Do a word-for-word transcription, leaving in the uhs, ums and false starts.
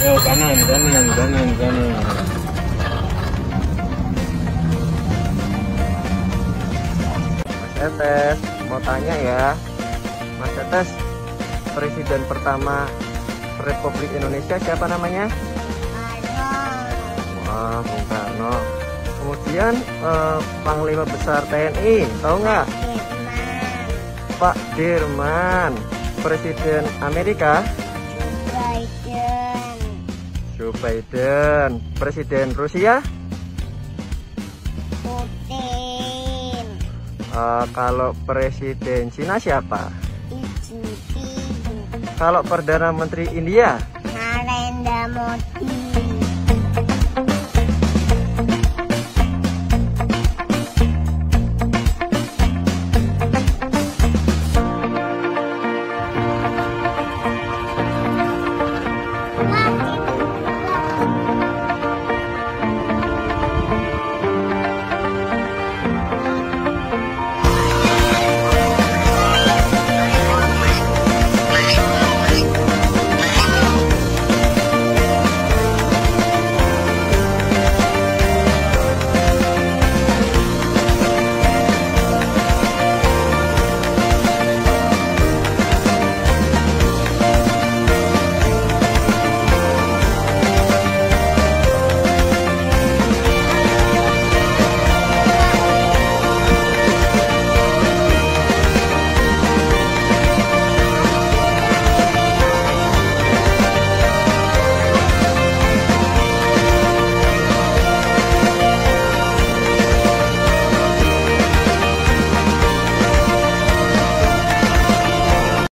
Yo, kanan, kanan, kanan, kanan. Mas Etes, mau tanya ya, Mas Etes, presiden pertama Republik Indonesia siapa namanya? Wah, Bung Karno. Kemudian eh, Panglima Besar T N I, tahu nggak? Pak Dirman. Presiden Amerika? Biden. Joe Biden. Presiden Rusia? Putin. Uh, kalau presiden Cina siapa? Xi Jinping. Kalau Perdana Menteri India? Narendra Modi.